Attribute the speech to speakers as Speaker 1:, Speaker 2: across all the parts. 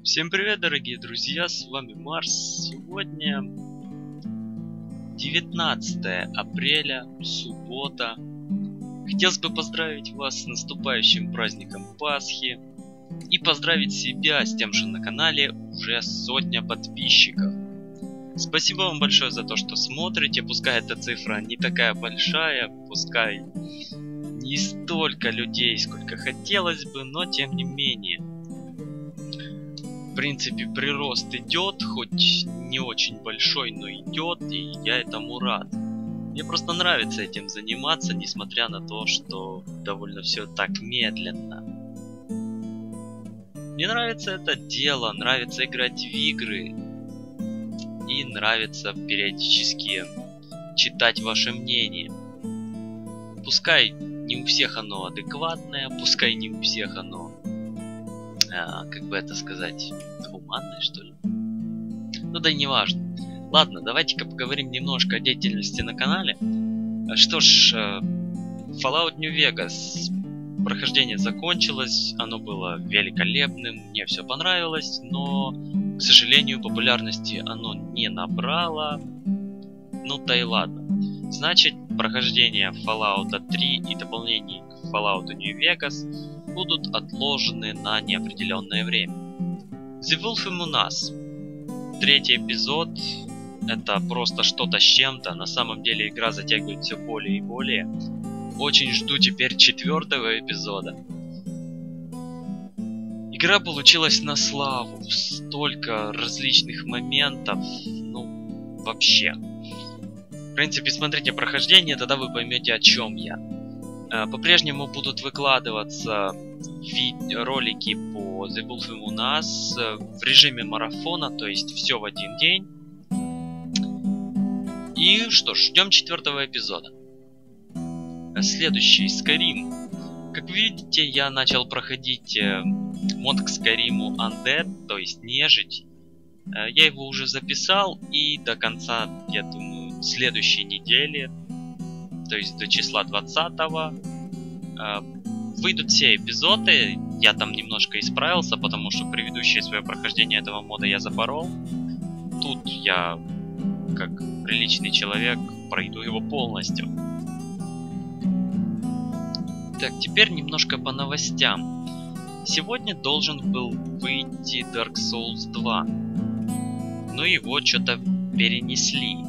Speaker 1: Всем привет, дорогие друзья, с вами Марс. Сегодня 19 апреля, суббота. Хотелось бы поздравить вас с наступающим праздником Пасхи и поздравить себя с тем, что на канале уже 100 подписчиков. Спасибо вам большое за то, что смотрите, пускай эта цифра не такая большая, пускай не столько людей, сколько хотелось бы, но тем не менее. В принципе, прирост идет, хоть не очень большой, но идет, и я этому рад. Мне просто нравится этим заниматься, несмотря на то, что довольно все так медленно. Мне нравится это дело, нравится играть в игры, и нравится периодически читать ваше мнение. Пускай не у всех оно адекватное, пускай не у всех оно, как бы это сказать, гуманное, что ли. Ну да и не важно. Ладно, давайте-ка поговорим немножко о деятельности на канале. Что ж, Fallout New Vegas. Прохождение закончилось, оно было великолепным, мне все понравилось, но, к сожалению, популярности оно не набрало. Ну да и ладно. Значит, прохождение Fallout 3 и дополнений к Fallout New Vegas будут отложены на неопределенное время. The Wolf Among Us. 3-й эпизод. Это просто что-то с чем-то. На самом деле игра затягивает все более и более. Очень жду теперь 4-го эпизода. Игра получилась на славу. Столько различных моментов. Ну, вообще. В принципе, смотрите прохождение, тогда вы поймете, о чем я. По-прежнему будут выкладываться ролики по The Wolf Among Us в режиме марафона, то есть все в один день. И что ж, ждем 4-го эпизода. Следующий Skyrim. Как видите, я начал проходить мод к Skyrim Undead, то есть нежить. Я его уже записал, и до конца, я думаю, следующей недели, то есть до числа 20-го, выйдут все эпизоды. Я там немножко исправился, потому что предыдущее свое прохождение этого мода я запорол. Тут я, как приличный человек, пройду его полностью. Так, теперь немножко по новостям. Сегодня должен был выйти Dark Souls 2, но его что-то перенесли.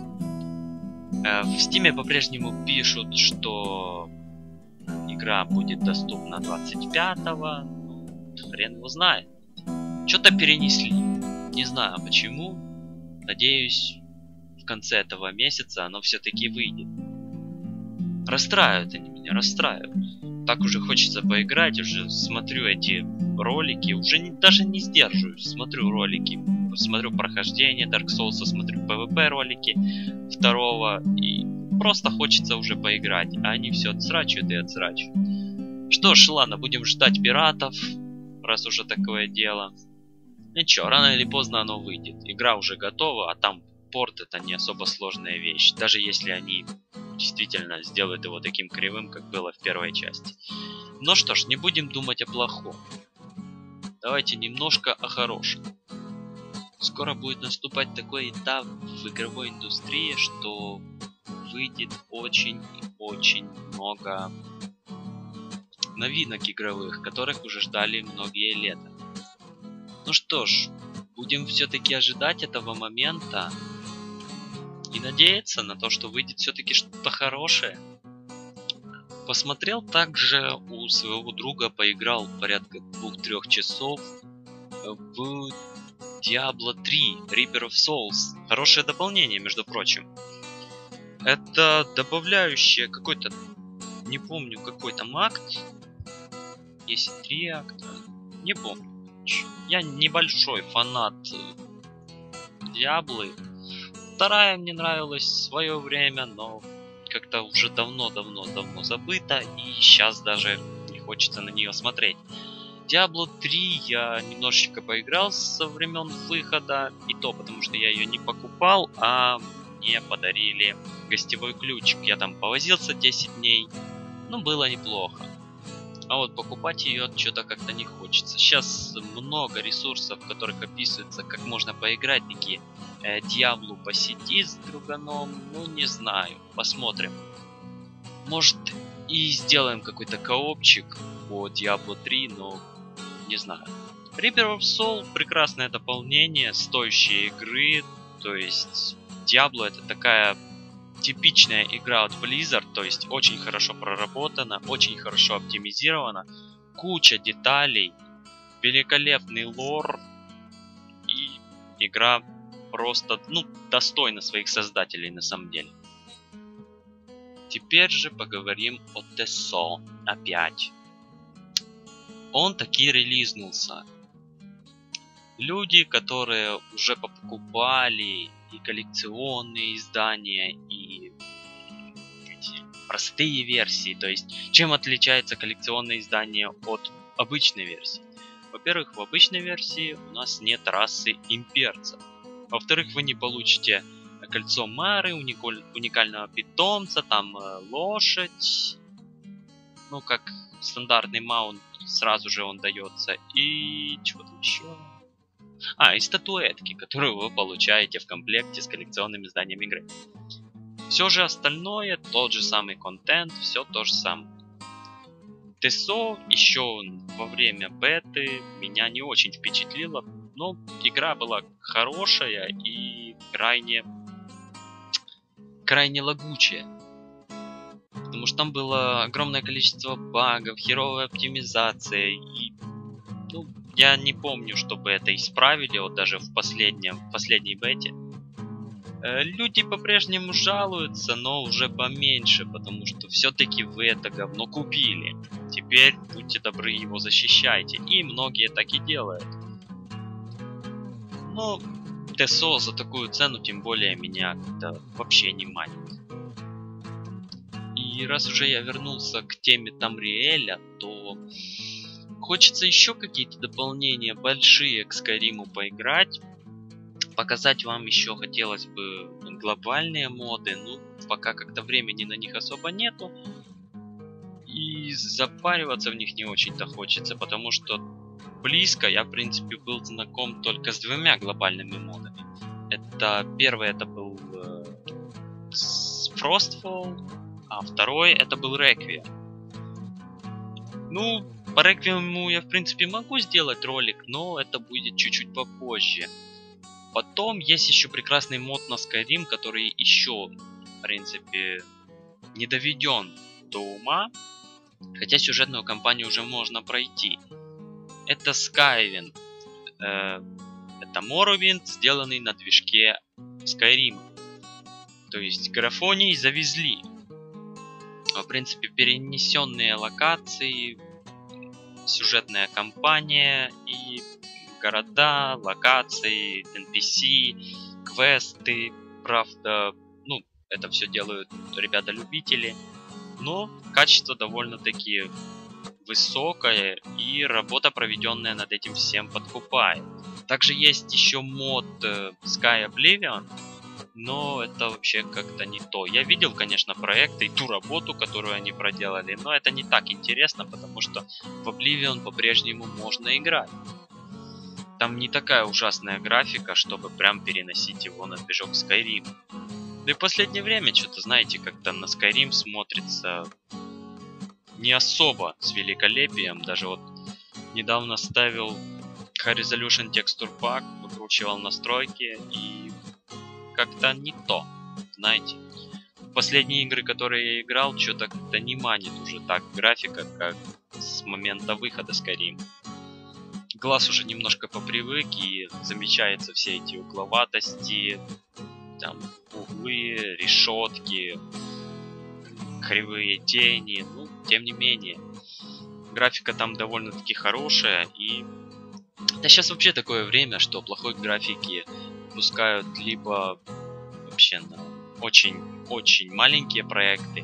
Speaker 1: В Steam по-прежнему пишут, что игра будет доступна 25-го. Хрен его знает. Что-то перенесли. Не знаю почему. Надеюсь, в конце этого месяца оно все-таки выйдет. Расстраивают они меня, расстраивают. Так уже хочется поиграть, уже смотрю эти ролики, уже даже не сдерживаюсь. Смотрю ролики, смотрю прохождение Dark Souls, смотрю PvP ролики 2-го, и просто хочется уже поиграть, а они все отсрачивают и отсрачивают. Что ж, ладно, будем ждать пиратов, раз уже такое дело. Ничего, рано или поздно оно выйдет. Игра уже готова, а там порт — это не особо сложная вещь, даже если они действительно сделают его таким кривым, как было в первой части. Ну что ж, не будем думать о плохом. Давайте немножко о хорошем. Скоро будет наступать такой этап в игровой индустрии, что выйдет очень и очень много новинок игровых, которых уже ждали многие лета. Ну что ж, будем все-таки ожидать этого момента и надеяться на то, что выйдет все-таки что-то хорошее. Посмотрел также у своего друга, поиграл порядка 2-3 часов в Diablo 3 Reaper of Souls. Хорошее дополнение, между прочим. Это добавляющее какой-то, не помню, какой там акт. Есть 3 акта, не помню. Я небольшой фанат Диаблы. 2 мне нравилась в свое время, но как-то уже давно забыта, и сейчас даже не хочется на нее смотреть. Diablo 3 я немножечко поиграл со времен выхода, и то потому что я ее не покупал, а мне подарили гостевой ключик. Я там повозился 10 дней, но было неплохо. А вот покупать ее что-то как-то не хочется. Сейчас много ресурсов, в которых описывается, как можно поиграть такие Диаблу по сети с друганом. Ну, не знаю. Посмотрим. Может, и сделаем какой-то коопчик по Diablo 3, но не знаю. Reaper of Soul прекрасное дополнение, стоящие игры. То есть Diablo это такая типичная игра от Blizzard, то есть очень хорошо проработана, очень хорошо оптимизирована, куча деталей, великолепный лор, и игра просто, ну, достойна своих создателей на самом деле. Теперь же поговорим о TESO опять. Он таки релизнулся. Люди, которые уже покупали и коллекционные издания, и эти простые версии. То есть, чем отличается коллекционное издание от обычной версии? Во-первых, в обычной версии у нас нет расы имперцев. Во-вторых, вы не получите кольцо Мары, уникального питомца, там лошадь. Ну, как стандартный маунт, сразу же он дается. И что-то еще. И статуэтки, которые вы получаете в комплекте с коллекционным изданием игры. Все же остальное, тот же самый контент, все то же самое. TESO еще во время беты меня не очень впечатлило, но игра была хорошая и крайне лагучая. Потому что там было огромное количество багов, херовая оптимизация и... Ну, я не помню, чтобы это исправили, вот даже в последней бете. Люди по-прежнему жалуются, но уже поменьше, потому что все-таки вы это говно купили. Теперь, будьте добры, его защищайте. И многие так и делают. Но TESO за такую цену, тем более, меня как-то вообще не манит. И раз уже я вернулся к теме Тамриэля, то... Хочется еще какие-то дополнения большие к Скайриму поиграть. Показать вам еще хотелось бы глобальные моды. Ну, пока как-то времени на них особо нету. И запариваться в них не очень-то хочется, потому что близко я, в принципе, был знаком только с двумя глобальными модами. Это первый это был Frostfall, а второй это был Requiem. Ну, по Реквиему я, в принципе, могу сделать ролик, но это будет чуть-чуть попозже. Потом есть еще прекрасный мод на Skyrim, который еще, в принципе, не доведен до ума. Хотя сюжетную кампанию уже можно пройти. Это Skywind. Это Morrowind, сделанный на движке Skyrim. То есть графоний завезли. В принципе, перенесенные локации, сюжетная кампания и города, локации, NPC, квесты. Правда, ну, это все делают ребята-любители. Но качество довольно-таки высокое, и работа, проведенная над этим всем, подкупает. Также есть еще мод Sky Oblivion, но это вообще как-то не то. Я видел, конечно, проекты и ту работу, которую они проделали, но это не так интересно, потому что в Oblivion по-прежнему можно играть. Там не такая ужасная графика, чтобы прям переносить его на движок Skyrim. Да и в последнее время, что-то, знаете, как-то на Skyrim смотрится не особо с великолепием. Даже вот недавно ставил High Resolution Texture Pack, выкручивал настройки и как-то не то, знаете. Последние игры, которые я играл, что-то как-то не манит уже так графика, как с момента выхода Skyrim. Глаз уже немножко попривык и замечаются все эти угловатости, там углы, решетки, кривые тени, ну, тем не менее. Графика там довольно-таки хорошая, и... Да сейчас вообще такое время, что плохой графики пускают либо вообще на очень-очень маленькие проекты,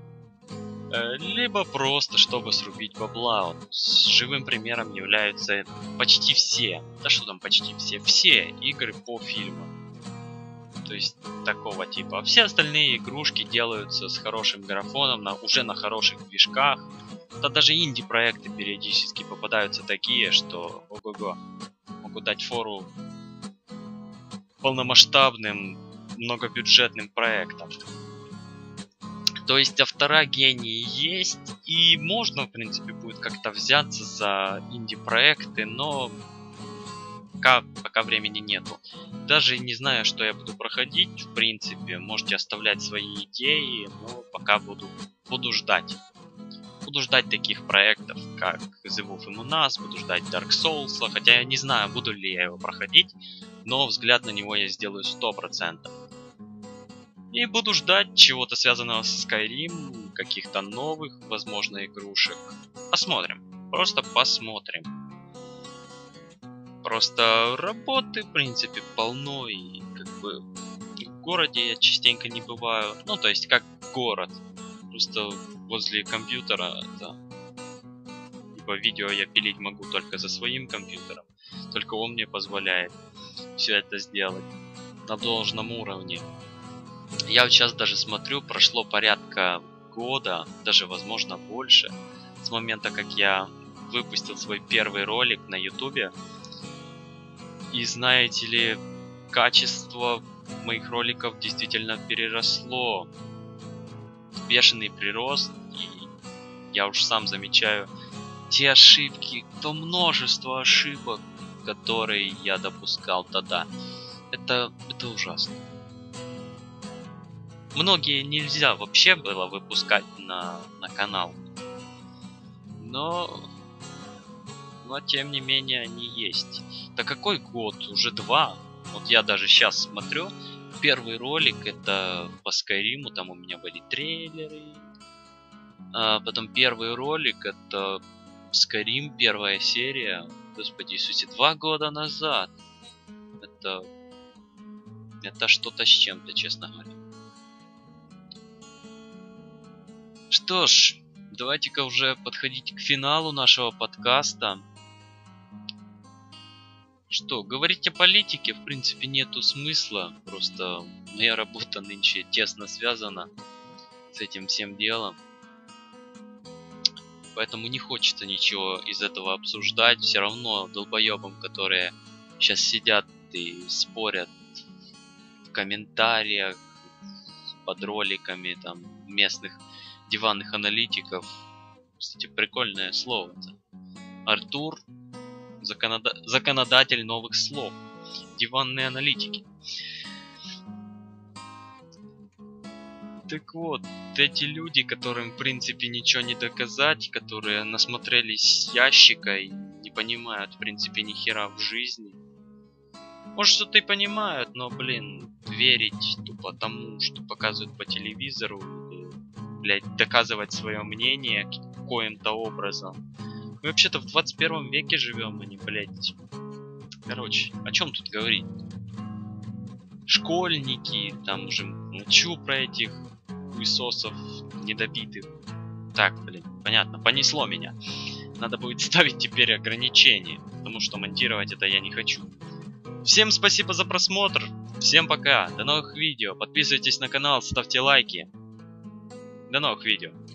Speaker 1: либо просто чтобы срубить бабла. Вот с живым примером являются почти все, да что там почти все игры по фильмам. То есть такого типа. А все остальные игрушки делаются с хорошим графоном, уже на хороших движках. Да даже инди-проекты периодически попадаются такие, что ого-го, могут дать фору полномасштабным, многобюджетным проектам. То есть автора гении есть, и можно, в принципе, будет как-то взяться за инди-проекты, но пока времени нету. Даже не знаю, что я буду проходить, в принципе, можете оставлять свои идеи, но пока буду ждать. Буду ждать таких проектов, как The Wolf Among Us, буду ждать Dark Souls, хотя я не знаю, буду ли я его проходить, но взгляд на него я сделаю 100%. И буду ждать чего-то связанного с Skyrim, каких-то новых, возможно, игрушек. Посмотрим. Просто посмотрим. Просто работы, в принципе, полно, и как бы в городе я частенько не бываю. Ну, то есть, как город. Просто возле компьютера, да. Ибо видео я пилить могу только за своим компьютером. Только он мне позволяет все это сделать на должном уровне. Я вот сейчас даже смотрю, прошло порядка года, даже возможно больше, с момента, как я выпустил свой первый ролик на ютубе. И знаете ли, качество моих роликов действительно переросло. Бешеный прирост, и я уж сам замечаю те ошибки, то множество ошибок, которые я допускал тогда. Это ужасно. Многие нельзя вообще было выпускать на канал. Но тем не менее они есть. Да какой год? Уже 2. Вот я даже сейчас смотрю. Первый ролик это по Skyrim, там у меня были трейлеры. Потом первый ролик это Skyrim, первая серия. Господи Иисусе, 2 года назад. Это что-то с чем-то, честно говоря. Что ж, давайте-ка уже подходить к финалу нашего подкаста. Что, говорить о политике, в принципе, нету смысла. Просто моя работа нынче тесно связана с этим всем делом. Поэтому не хочется ничего из этого обсуждать. Все равно долбоебам, которые сейчас сидят и спорят в комментариях, под роликами там местных диванных аналитиков. Кстати, прикольное слово. Артур, законодатель новых слов. Диванные аналитики. Так вот, эти люди, которым в принципе ничего не доказать, которые насмотрелись ящика и не понимают в принципе ни хера в жизни. Может, что-то и понимают, но, блин, верить тупо тому, что показывают по телевизору, или, блядь, доказывать свое мнение каким-то образом. Мы вообще-то в 21 веке живем, а не, блядь. Короче, о чем тут говорить? Школьники, там уже молчу про этих хуесосов недобитых. Так, блин, понятно, понесло меня. Надо будет ставить теперь ограничения, потому что монтировать это я не хочу. Всем спасибо за просмотр, всем пока, до новых видео, подписывайтесь на канал, ставьте лайки. До новых видео.